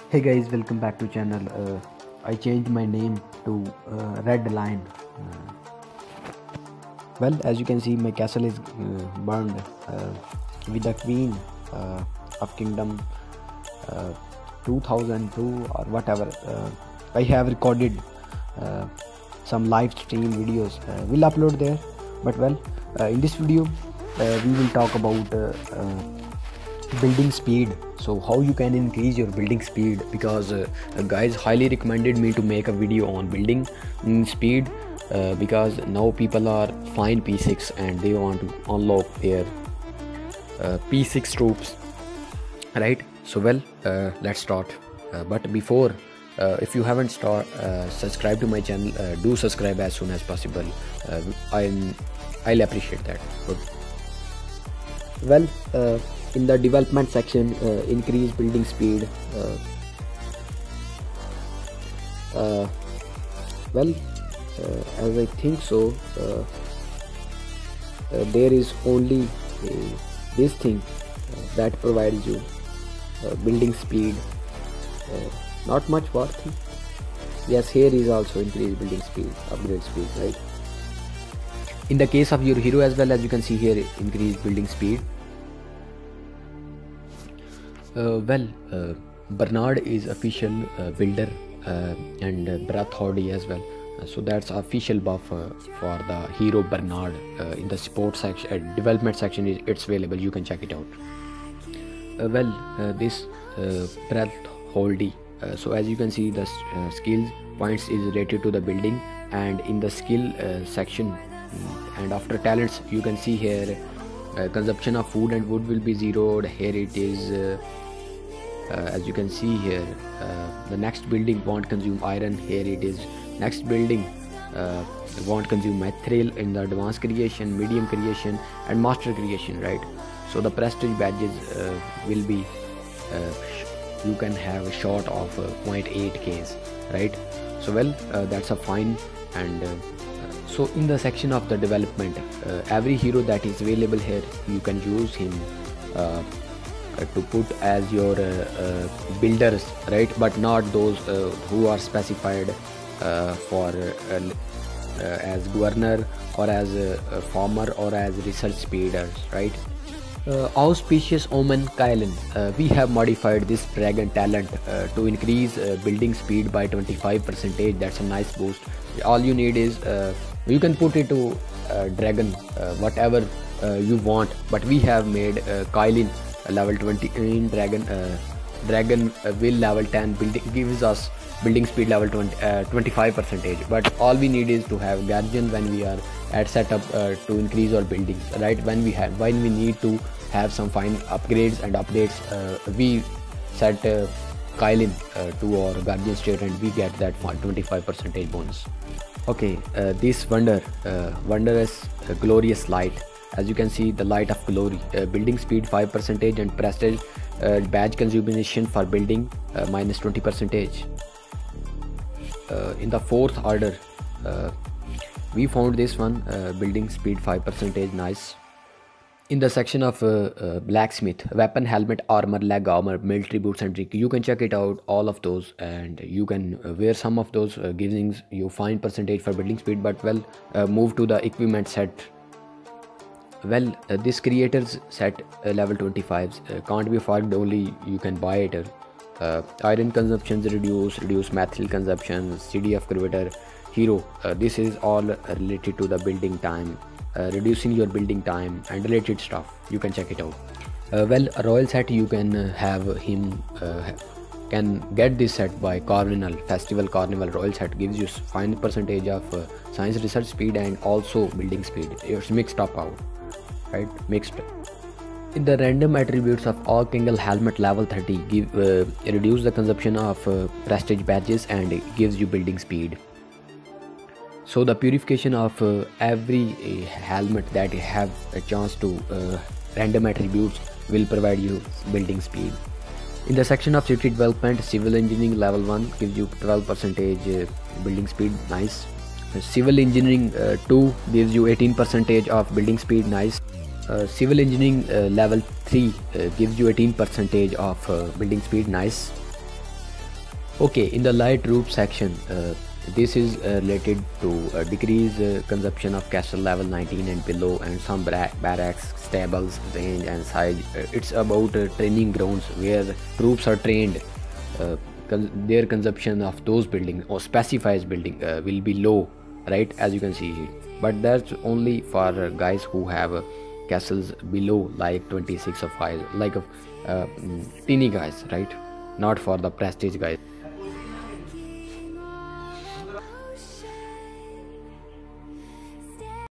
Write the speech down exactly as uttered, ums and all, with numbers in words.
Hey guys, welcome back to channel. Uh, I changed my name to uh, Red Lion. Uh, well, as you can see, my castle is uh, burned uh, with the Queen uh, of Kingdom uh, two thousand two or whatever. Uh, I have recorded uh, some live stream videos. Uh, we'll upload there. But well, uh, in this video, uh, we will talk about uh, uh, building speed. So how you can increase your building speed, because uh, guys highly recommended me to make a video on building mm, speed uh, because now people are fine P six and they want to unlock their uh, P six troops, right? So well, uh, let's start. Uh, but before, uh, if you haven't start uh, subscribe to my channel, uh, do subscribe as soon as possible. uh, I'm I'll appreciate that. Good. Well, uh, in the development section, uh, increase building speed. Uh, uh, well, uh, as I think so, uh, uh, there is only uh, this thing uh, that provides you uh, building speed. Uh, not much worthy. Yes, here is also increase building speed, upgrade speed, right? In the case of your hero as well, as you can see here, increase building speed. Uh, well, uh, Bernard is official uh, builder uh, and uh, Breath Hardy as well. Uh, so that's official buff uh, for the hero Bernard. Uh, in the support section, uh, development section, is it's available. You can check it out. Uh, well, uh, this uh, Breath Hardy. Uh, so as you can see, the uh, skills points is related to the building, and in the skill uh, section, and after talents, you can see here. Uh, consumption of food and wood will be zeroed. Here it is, uh, uh, as you can see here, uh, the next building won't consume iron. Here it is, next building uh, won't consume mithril in the advanced creation, medium creation and master creation, right? So the prestige badges uh, will be uh, you can have a short of uh, zero point eight Ks, right? So well, uh, that's a fine. And uh, so in the section of the development, uh, every hero that is available here, you can use him uh, to put as your uh, uh, builders, right? But not those uh, who are specified uh, for uh, uh, as governor or as a, a farmer or as research speeders, right? Uh, auspicious omen Kylan. Uh, we have modified this dragon talent uh, to increase uh, building speed by twenty-five percent. That's a nice boost. All you need is uh, you can put it to uh, dragon uh, whatever uh, you want, but we have made uh, Kylan uh, level twenty in dragon uh, dragon uh, will level ten. Building gives us building speed level twenty, uh, twenty-five percentage, but all we need is to have guardian when we are at setup uh, to increase our buildings, right? When we have when we need to have some fine upgrades and updates, uh, we set uh, Kylan uh, to our guardian state and we get that twenty-five percentage bonus. Okay, uh, this wonder uh, wondrous uh, glorious light. As you can see, the light of glory, uh, building speed five percentage and prestige uh, badge consumption for building uh, minus twenty percentage. Uh, in the fourth order, uh, we found this one, uh, building speed five percentage, nice. In the section of uh, uh, blacksmith, weapon, helmet, armor, leg armor, military boots and drink, you can check it out, all of those, and you can uh, wear some of those, uh, giving you fine percentage for building speed. But well, uh, move to the equipment set. Well, uh, this creators set uh, level twenty-fives uh, can't be fogged, only you can buy it. Uh, iron consumptions reduce, reduce mithril consumption, C D F creator, hero. Uh, this is all related to the building time, uh, reducing your building time and related stuff. You can check it out. Uh, well, a royal set, you can uh, have him uh, can get this set by Carnival Festival. Carnival royal set gives you fine percentage of uh, science research speed and also building speed. It's mixed up out, right? Mixed. In the random attributes of all Kingle helmet level thirty, give uh, reduce the consumption of uh, prestige badges and it gives you building speed. So the purification of uh, every uh, helmet that you have a chance to uh, random attributes will provide you building speed. In the section of city development, civil engineering level one gives you twelve percentage uh, building speed, nice. Civil engineering uh, two gives you eighteen percentage of building speed, nice. Uh, civil engineering uh, level three uh, gives you eighteen percentage of uh, building speed, nice. Okay, in the light roof section, uh, this is uh, related to uh, decrease uh, consumption of castle level nineteen and below, and some bar- barracks, stables, range and size. Uh, it's about uh, training grounds where troops are trained. Uh, con- their consumption of those buildings or specifies building uh, will be low, right? As you can see here, but that's only for uh, guys who have uh, castles below like twenty-six or five, like uh, uh, mm, teeny guys, right? Not for the prestige guys.